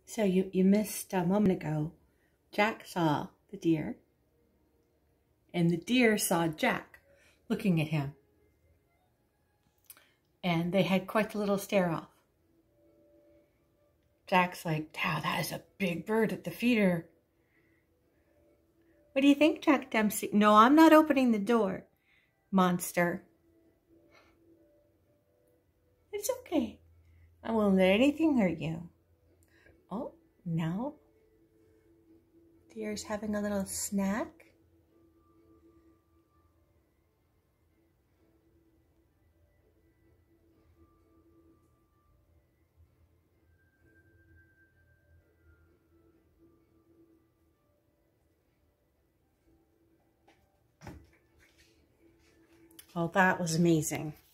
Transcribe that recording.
So you missed a moment ago. Jack saw the deer, and the deer saw Jack looking at him. And they had quite a little stare-off. Jack's like, wow, that is a big bird at the feeder. What do you think, Jack Dempsey? No, I'm not opening the door, monster. It's okay. I won't let anything hurt you. Oh, no. Deer's having a little snack. Well, that was amazing.